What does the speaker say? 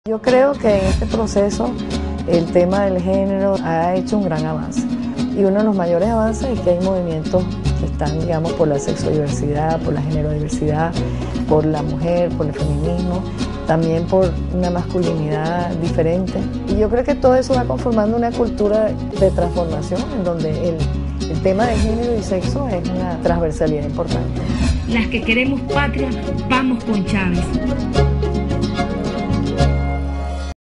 Yo creo que en este proceso el tema del género ha hecho un gran avance y uno de los mayores avances es que hay movimientos que están, digamos, por la sexodiversidad, por la generodiversidad, por la mujer, por el feminismo, también por una masculinidad diferente. Y yo creo que todo eso va conformando una cultura de transformación en donde el tema de género y sexo es una transversalidad importante. Las que queremos patria, vamos con Chávez.